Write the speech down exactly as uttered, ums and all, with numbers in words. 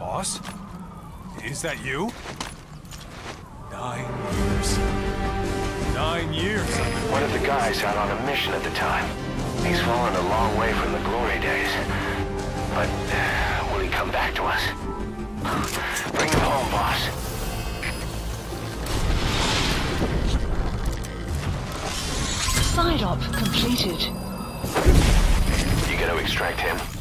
Boss? Is that you? Nine years. Nine years. One of the guys out on a mission at the time. He's fallen a long way from the glory days. But uh, will he come back to us? Bring him home, boss. Side op completed. You gonna extract him?